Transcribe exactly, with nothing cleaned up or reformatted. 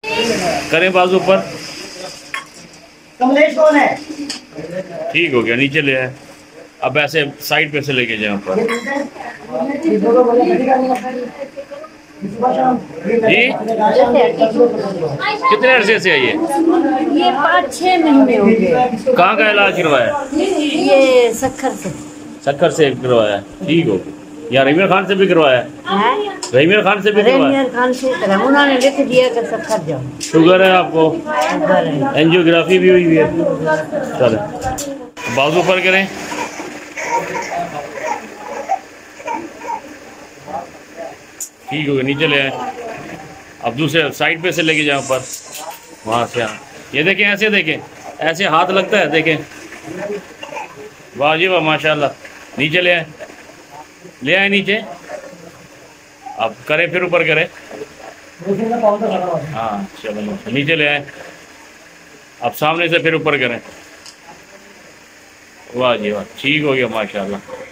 करें बाजू पर। कमलेश कौन है? ठीक हो गया, नीचे ले आए। अब ऐसे साइड पे से लेके जाए ऊपर। जी कितने अरसे से है ये? ये पाँच छः महीने हो गए। कहाँ का इलाज करवाया? ये सक्खर से। सक्खर से करवाया, ठीक हो। या रहीमिया खान से भी करवाया? रहीमिया खान से भी करवाया? रहीमिया खान से उन्होंने लिख दिया कि सक्खर जाओ। शुगर है आपको? एंजियोग्राफी भी हुई है? चलो बाजू पर करें। ठीक हो गया, नीचे ले आए। अब दूसरे साइड पे से लेके जाओ ऊपर, वहाँ से। हाँ ये देखें, ऐसे देखें, ऐसे हाथ लगता है, देखें। वाह जी वाह, माशाल्लाह। नीचे ले आए, ले आए नीचे। अब करें, फिर ऊपर करें। हाँ चलो नीचे ले आए। अब सामने से फिर ऊपर करें। वाह जी वाह, ठीक हो गया माशाल्लाह।